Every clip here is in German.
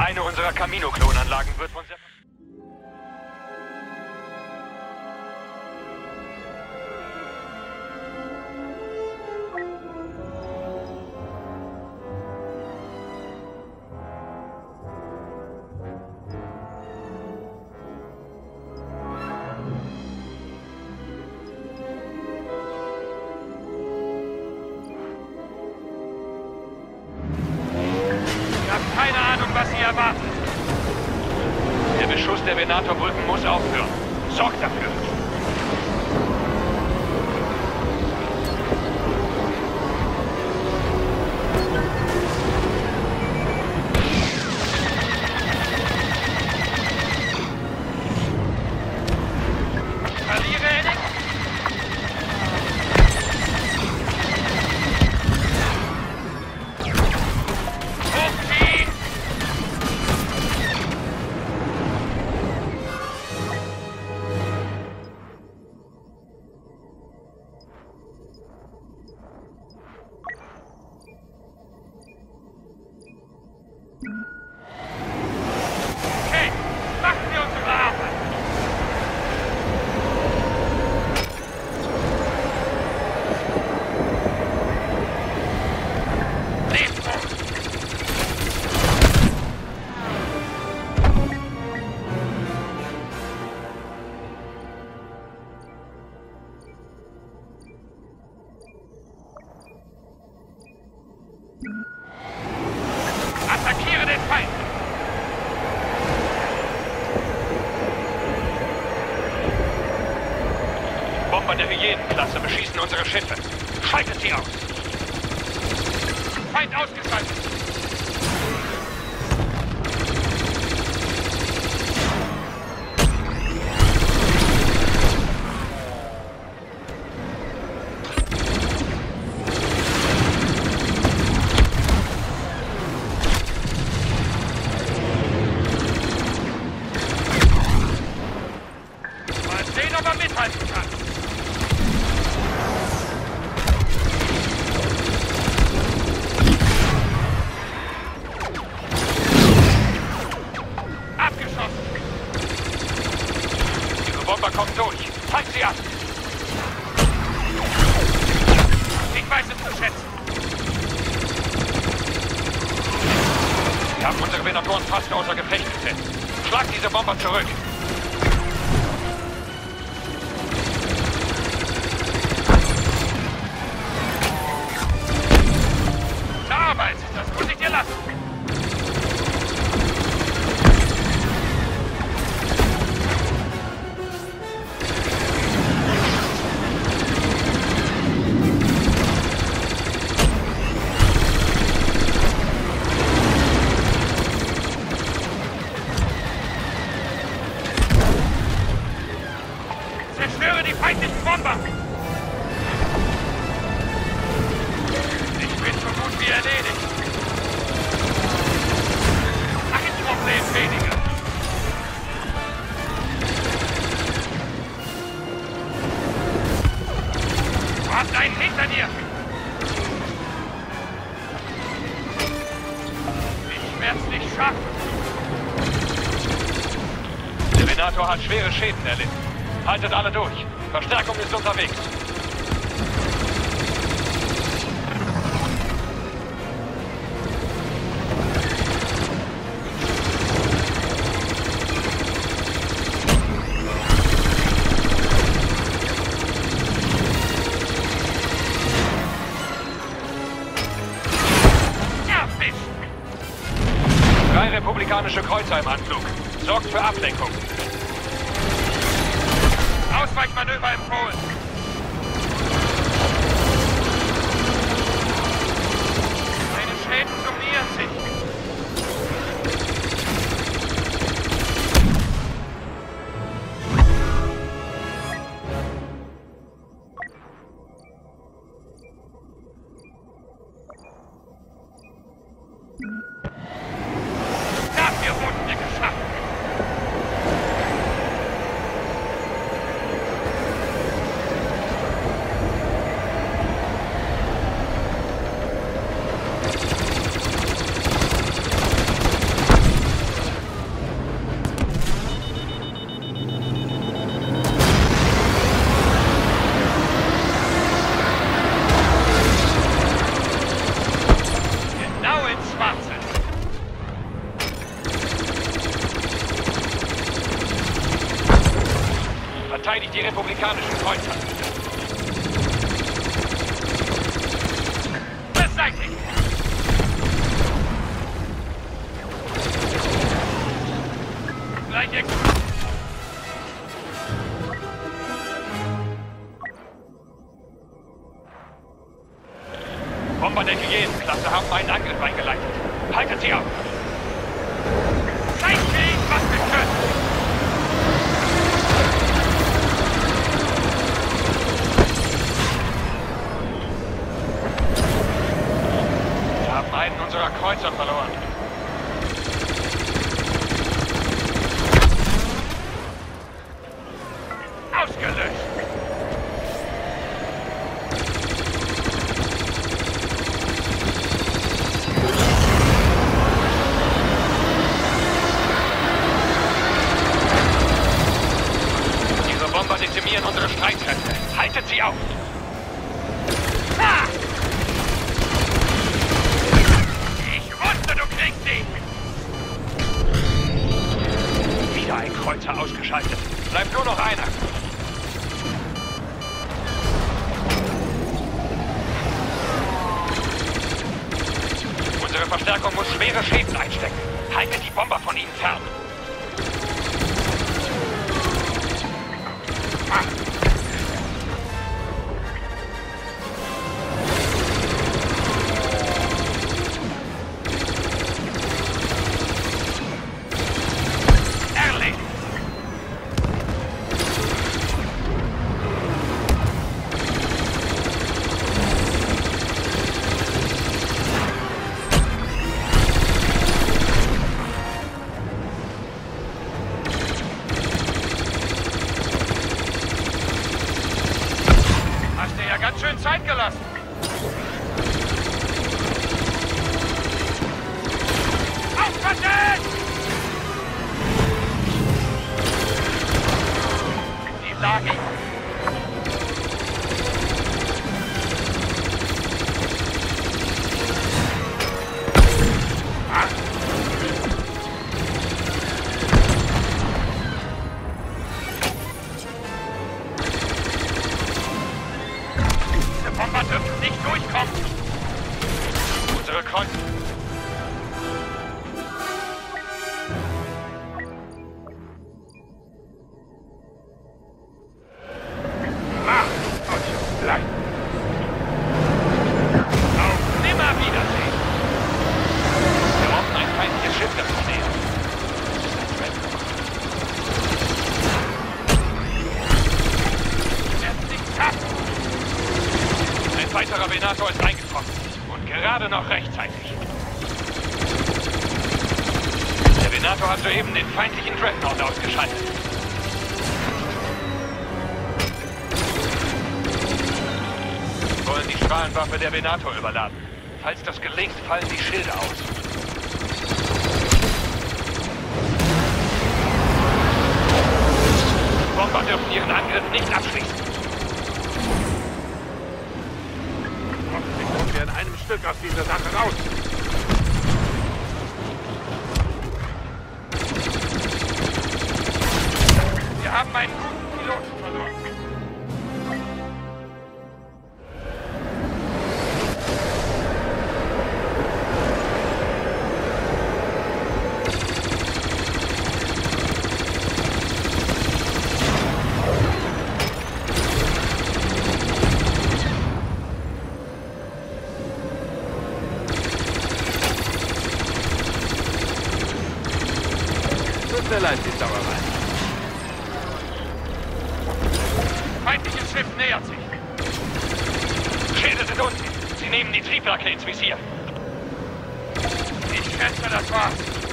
Eine unserer Camino-Klonanlagen wird von... Keine Ahnung, was Sie erwarten. Der Beschuss der Venator-Brücken muss aufhören. Sorgt dafür. Verliere nichts. Attackiere den Feind! Bomber der Hyänenklasse beschießen unsere Schiffe. Schaltet sie aus! Feind ausgeschaltet! Mithalten kann. Abgeschossen. Ihre Bomber kommen durch. Zeigt sie ab. Ich weiß es zu schätzen. Wir haben unsere Venatoren fast außer Gefecht gesetzt. Schlagt diese Bomber zurück. Das muss ich dir lassen. Zerstöre die feindlichen Bomber! Ich bin so gut wie erledigt. Weniger. Du hast einen hinter dir! Ich werde es nicht schaffen. Der Venator hat schwere Schäden erlitten. Haltet alle durch. Verstärkung ist unterwegs. Republikanische Kreuzer im Anflug. Sorgt für Ablenkung. Ausweichmanöver empfohlen. Meine Schäden summieren sich. amerikanischen Kreuzer. Beseitigt! Gleich Bomber der Hyänenklasse haben einen Angriff eingeleitet. Haltet sie auf! Zeigt ihnen, was wir können! Wir haben einen unserer Kreuzer verloren. Ausgelöscht! Bomber dezimieren unsere Streitkräfte. Haltet sie auf! Ha! Ich wusste, du kriegst sie! Wieder ein Kreuzer ausgeschaltet. Bleibt nur noch einer. Unsere Verstärkung muss schwere Schäden einstecken. Haltet die Bomber von ihnen fern. Ganz schön Zeit gelassen. Aufpassen! Die Lage. Bomber dürfen nicht durchkommen. Unsere Kreuzer. Macht euch bleiben. Auf Nimmerwiedersehen. Wir brauchen ein feindliches Schiff, das uns nähert. Jetzt nicht ab. Ein weiterer Venator ist eingetroffen. Und gerade noch rechtzeitig. Der Venator hat soeben den feindlichen Dreadnought ausgeschaltet. Wir wollen die Strahlenwaffe der Venator überladen. Falls das gelingt, fallen die Schilde aus. Die Bomber dürfen ihren Angriff nicht abschließen. In einem Stück aus dieser Sache raus. Wir haben einen guten Piloten verloren. Tut mir leid, die Sauerei. Feindliches Schiff nähert sich. Schilde sind unten. Sie nehmen die Triebwerke ins Visier. Ich schätze, das war's.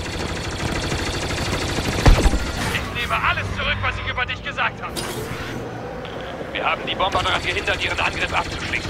Ich nehme alles zurück, was ich über dich gesagt habe. Wir haben die Bomber daran gehindert, ihren Angriff abzuschließen.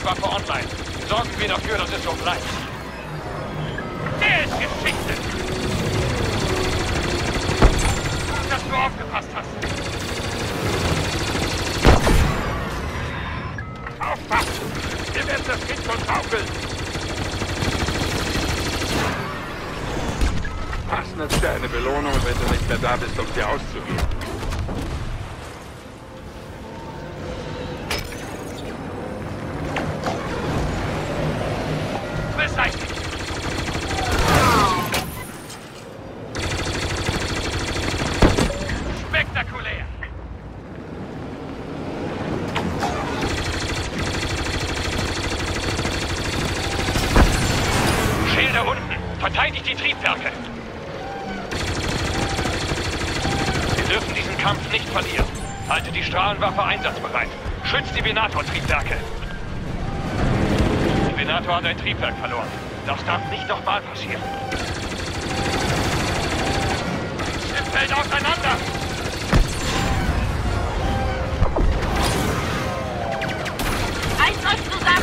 Schusswaffe online. Sorgen wir dafür, dass es so bleibt. Der ist Geschichte! Gut, dass du aufgepasst hast. Aufpassen! Wir werden das Kind schon schaukeln. Was nützt dir eine Belohnung, wenn du nicht mehr da bist, um sie auszugeben? Beseitigt! Spektakulär! Schilde unten! Verteidigt die Triebwerke! Wir dürfen diesen Kampf nicht verlieren. Halte die Strahlenwaffe einsatzbereit. Schützt die Venator-Triebwerke. Die Venator hat ein Triebwerk verloren. Das darf nicht nochmal passieren. Das Schiff fällt auseinander! Reißt euch zusammen!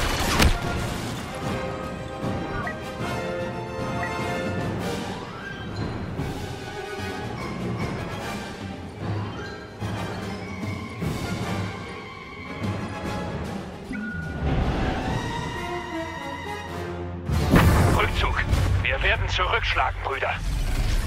Rückzug. Wir werden zurückschlagen, Brüder.